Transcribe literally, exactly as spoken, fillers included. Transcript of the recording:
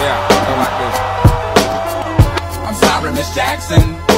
Yeah, go like this. I'm sorry, Miss Jackson.